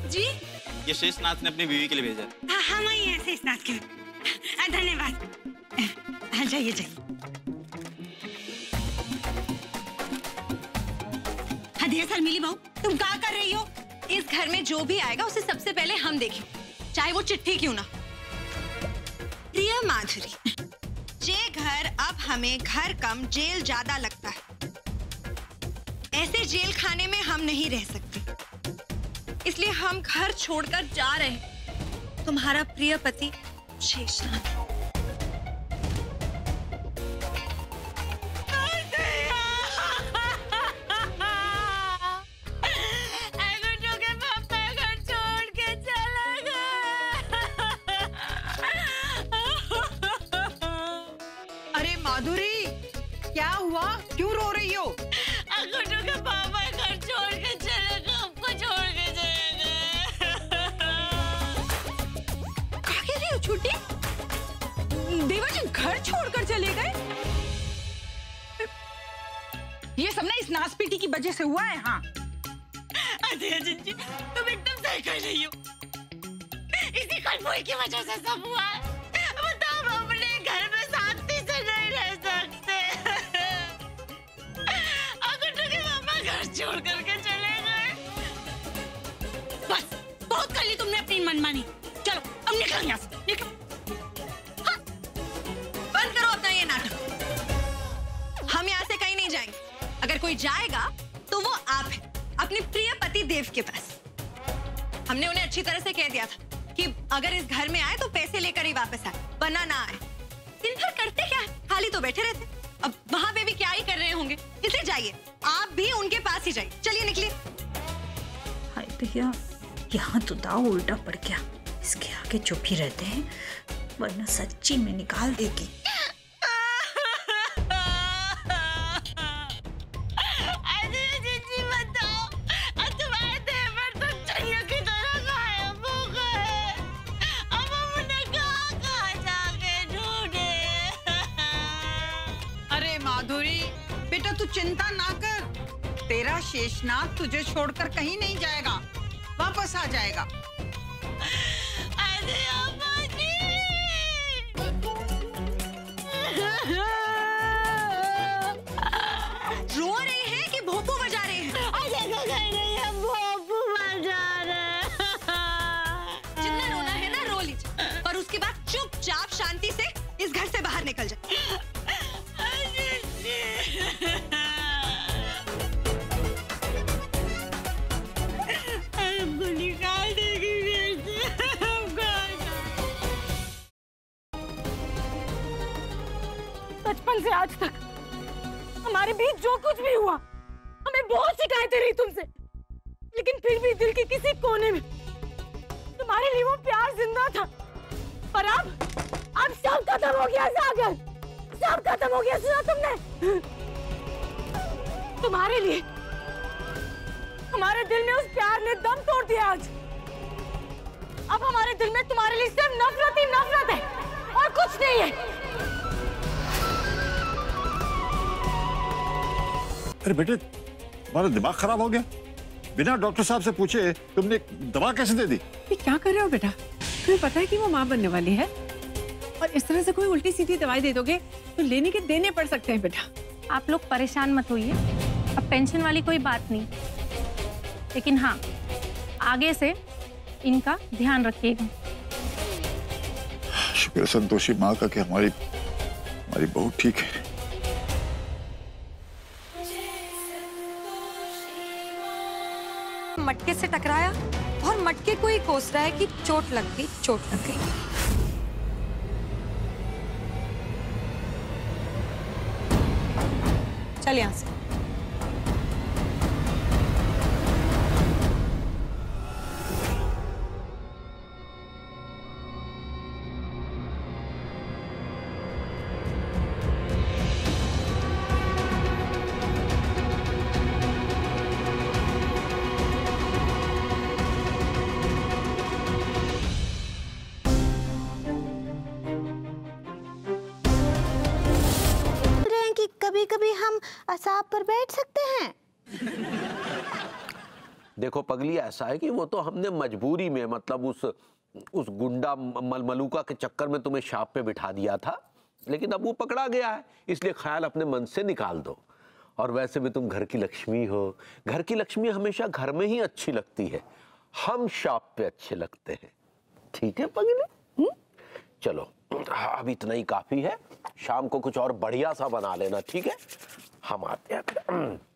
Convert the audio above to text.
जी? ये शेषनाथ ने अपनी बीवी के लिए भेजा। हाँ मैं ही शेषनाथ के लिए। धन्यवाद। हाँ जाइए जाइए। हाँ ढेर साल मिली बहू, तुम क्या कर रही हो? इस घर में जो भी आएगा उसे सबसे पहले हम देखें, चाहे वो चिट्ठी क्यों ना। प्रिय माधुरी, ये घर अब हमें घर कम जेल ज्यादा लगता है। ऐसे जेल खाने में हम नहीं रह सकते, इसलिए हम घर छोड़कर जा रहे हैं। तुम्हारा प्रिय पति शेषनाथ। अरे माधुरी, क्या हुआ? क्यों रो रही हो? गुड्डू के पापा घर छोड़ के चले गए, हमको छोड़ के चले गए। क्या कह रही हो छोटी? देवाजी घर छोड़कर चले गए? ये सब ना इस नासपीटी की वजह से हुआ है। हाँ जी, तुम एकदम सही कह रही हो। इसी खलबोई की वजह से सब हुआ है। बताओ, हम अपने घर में शांति से नहीं रह सकते। गुड्डू के पापा घर छोड़ करके चले गए। बस बहुत कर ली तुमने अपनी मनमानी। चलो अब निकलो यहाँ से, निकलो। हाँ, बंद करो अपना ये नाटक। हम यहाँ से कहीं नहीं जाएंगे। अगर कोई जाएगा तो वो आप है, अपने प्रिय पति देव के पास। हमने उन्हें अच्छी तरह से कह दिया था कि अगर इस घर में आए तो पैसे लेकर ही वापस आए, वरना ना आए। दिन भर करते क्या है? खाली तो बैठे रहते। अब वहां पे भी क्या ही कर रहे होंगे, इसलिए जाइए, आप भी उनके पास ही जाइए। चलिए निकलिए। हाय भैया, यहाँ तो दाव उल्टा पड़ गया। इसके आगे चुप ही रहते हैं, वरना सच्ची में निकाल देगी। बेटा तू चिंता ना कर, तेरा शेषनाथ तुझे छोड़कर कहीं नहीं जाएगा, वापस आ जाएगा। रो रहे हैं कि भोंपू बजा रहे हैं? भोंपू बजा रहे। जितना रोना है ना रो लीजिए, पर उसके बाद चुपचाप शांति से इस घर से बाहर निकल जाए। बचपन से आज तक हमारे बीच जो कुछ भी हुआ, हमें बहुत शिकायतें रही तुमसे, लेकिन फिर भी दिल के किसी कोने में तुम्हारे लिए वो प्यार जिंदा था। पर अब सब खत्म हो गया सागर, सब खत्म हो गया। सुना तुमने? तुम्हारे लिए हमारे दिल में उस प्यार ने दम तोड़ दिया। आज अब हमारे दिल में तुम्हारे लिए सिर्फ नफरत ही नफरत है और कुछ नहीं है। अरे बेटे, तुम्हारा दिमाग खराब हो गया? बिना डॉक्टर साहब से पूछे तुमने दवा कैसे दे दी? ये क्या कर रहे हो बेटा? तुम्हें पता है कि वो माँ बनने वाली है, और इस तरह से कोई उल्टी सीधी दवाई दे दोगे तो लेने के देने पड़ सकते हैं बेटा। आप लोग परेशान मत होइए, अब टेंशन वाली कोई बात नहीं, लेकिन हाँ आगे से इनका ध्यान रखिएगा। शुक्र संतोषी माँ का कि हमारी बहू ठीक है। मटके से टकराया और मटके को ही कोस रहा है कि चोट लग गई, चोट लग गई। चल यहाँ से। कभी कभी हम असाब पर बैठ सकते हैं। देखो पगली, ऐसा है कि वो तो हमने मजबूरी में, मतलब उस गुंडा मलमलूका के चक्कर में तुम्हें शाप पे बिठा दिया था, लेकिन अब वो पकड़ा गया है, इसलिए ख्याल अपने मन से निकाल दो। और वैसे भी तुम घर की लक्ष्मी हो, घर की लक्ष्मी हमेशा घर में ही अच्छी लगती है, हम शाप पे अच्छे लगते हैं। ठीक है पगली? चलो अब इतना ही काफी है, शाम को कुछ और बढ़िया सा बना लेना, ठीक है? हम आते हैं।